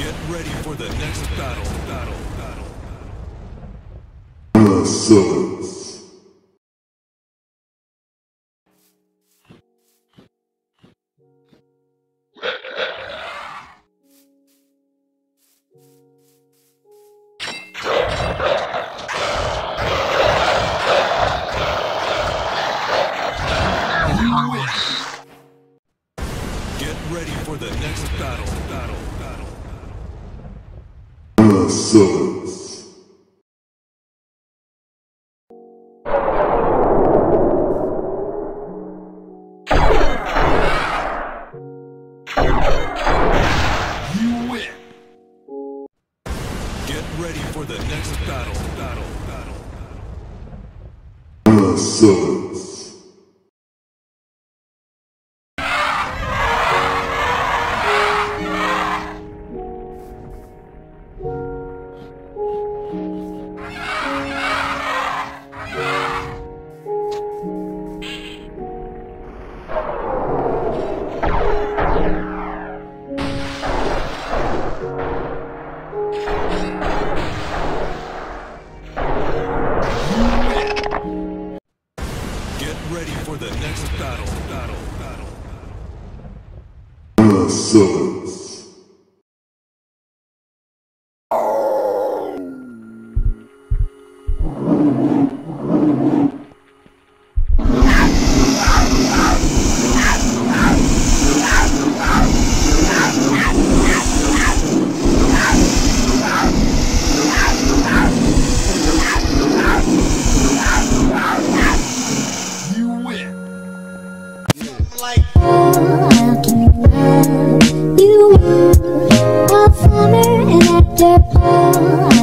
Get ready for the next battle. Summons. Get ready for the next battle. Summons. Get ready for the next battle. Summons. Get ready for the next battle. Summons. How can you love you? All summer and after fall.